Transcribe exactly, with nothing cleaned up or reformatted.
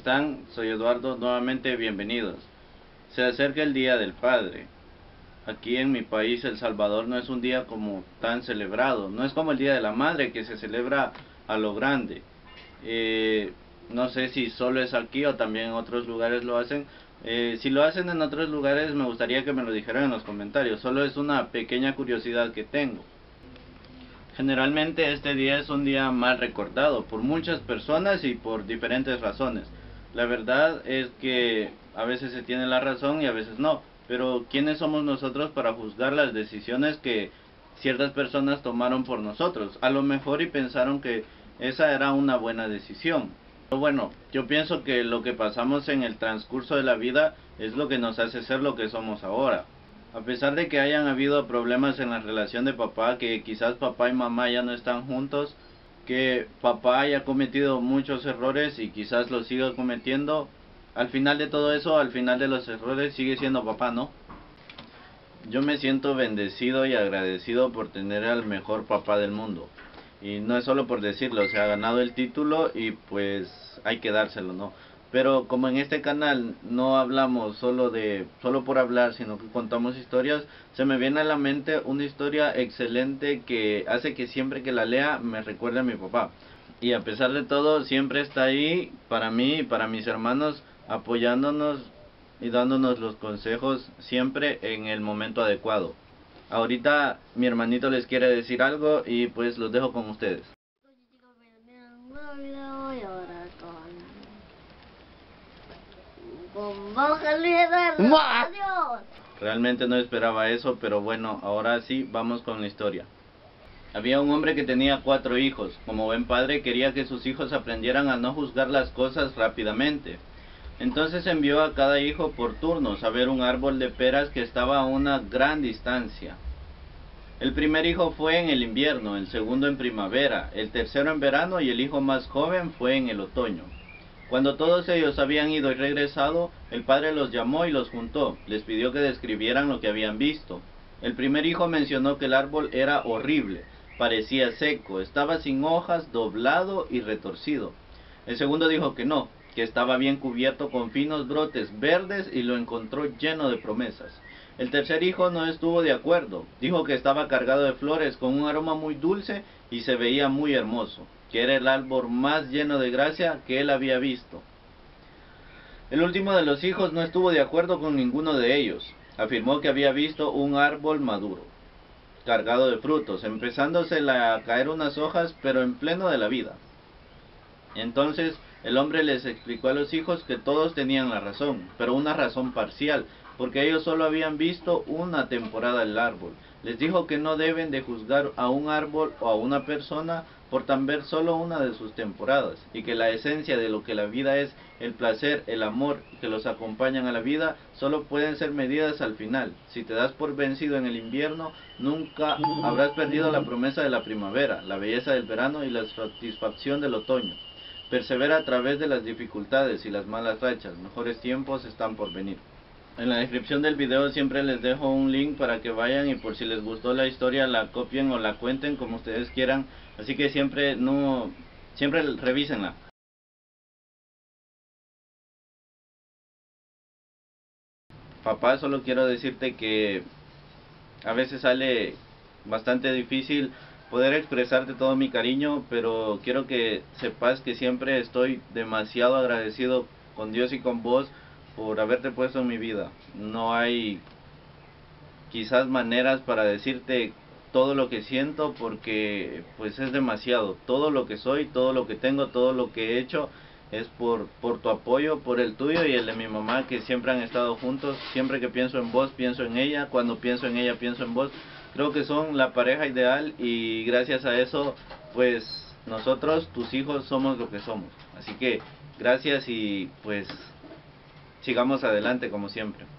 están? Soy Eduardo, nuevamente bienvenidos. Se acerca el Día del Padre. Aquí en mi país, El Salvador, no es un día como tan celebrado. No es como el Día de la Madre, que se celebra a lo grande. Eh, no sé si solo es aquí o también en otros lugares lo hacen. Eh, si lo hacen en otros lugares, me gustaría que me lo dijeran en los comentarios. Solo es una pequeña curiosidad que tengo. Generalmente este día es un día mal recordado por muchas personas y por diferentes razones. La verdad es que a veces se tiene la razón y a veces no, pero ¿quiénes somos nosotros para juzgar las decisiones que ciertas personas tomaron por nosotros? A lo mejor y pensaron que esa era una buena decisión. Pero bueno, yo pienso que lo que pasamos en el transcurso de la vida es lo que nos hace ser lo que somos ahora. A pesar de que hayan habido problemas en la relación de papá, que quizás papá y mamá ya no están juntos, que papá haya cometido muchos errores y quizás los siga cometiendo, al final de todo eso, al final de los errores, sigue siendo papá, ¿no? Yo me siento bendecido y agradecido por tener al mejor papá del mundo. Y no es solo por decirlo, se ha ganado el título y pues hay que dárselo, ¿no? Pero como en este canal no hablamos solo de solo por hablar, sino que contamos historias, se me viene a la mente una historia excelente que hace que siempre que la lea me recuerde a mi papá. Y a pesar de todo, siempre está ahí para mí y para mis hermanos, apoyándonos y dándonos los consejos siempre en el momento adecuado. Ahorita mi hermanito les quiere decir algo y pues los dejo con ustedes. Realmente no esperaba eso, pero bueno, ahora sí, vamos con la historia. Había un hombre que tenía cuatro hijos. Como buen padre, quería que sus hijos aprendieran a no juzgar las cosas rápidamente. Entonces envió a cada hijo por turnos a ver un árbol de peras que estaba a una gran distancia. El primer hijo fue en el invierno, el segundo en primavera, el tercero en verano y el hijo más joven fue en el otoño. Cuando todos ellos habían ido y regresado, el padre los llamó y los juntó, les pidió que describieran lo que habían visto. El primer hijo mencionó que el árbol era horrible, parecía seco, estaba sin hojas, doblado y retorcido. El segundo dijo que no, que estaba bien cubierto con finos brotes verdes y lo encontró lleno de promesas. El tercer hijo no estuvo de acuerdo, dijo que estaba cargado de flores con un aroma muy dulce y se veía muy hermoso, que era el árbol más lleno de gracia que él había visto. El último de los hijos no estuvo de acuerdo con ninguno de ellos, afirmó que había visto un árbol maduro, cargado de frutos, empezándose a caer unas hojas, pero en pleno de la vida. Entonces el hombre les explicó a los hijos que todos tenían la razón, pero una razón parcial, porque ellos solo habían visto una temporada del árbol. Les dijo que no deben de juzgar a un árbol o a una persona por tan ver solo una de sus temporadas, y que la esencia de lo que la vida es, el placer, el amor que los acompañan a la vida, solo pueden ser medidas al final. Si te das por vencido en el invierno, nunca habrás perdido la promesa de la primavera, la belleza del verano y la satisfacción del otoño. Persevera a través de las dificultades y las malas rachas, mejores tiempos están por venir. En la descripción del video siempre les dejo un link para que vayan y por si les gustó la historia la copien o la cuenten como ustedes quieran. Así que siempre no, siempre revísenla. Papá, solo quiero decirte que a veces sale bastante difícil poder expresarte todo mi cariño, pero quiero que sepas que siempre estoy demasiado agradecido con Dios y con vos por haberte puesto en mi vida. No hay quizás maneras para decirte todo lo que siento porque pues es demasiado. Todo lo que soy, todo lo que tengo, todo lo que he hecho es por, por tu apoyo, por el tuyo y el de mi mamá, que siempre han estado juntos. Siempre que pienso en vos, pienso en ella. Cuando pienso en ella, pienso en vos. Creo que son la pareja ideal y gracias a eso pues nosotros, tus hijos, somos lo que somos. Así que gracias y pues sigamos adelante como siempre.